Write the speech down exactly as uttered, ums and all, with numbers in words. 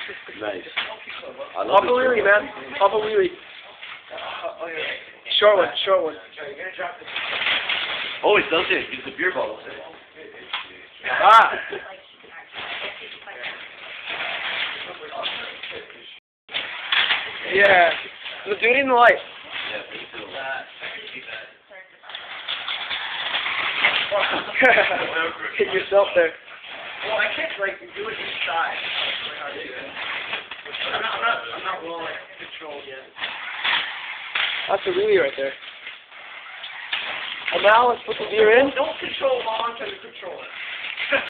Nice. I love Pop a wheelie, man. Pop a wheelie. Short one, short one. Oh, it does it. Use the beer bottle. Ah! Yeah. Do it in the light. Yeah, me too. Hit yourself there. Well, I can't, like, do it inside. I'm not, I'm not, I'm not well, like, controlled yet. That's a wheelie right there. And now let's put the beer in. Don't control while I'm trying to control it.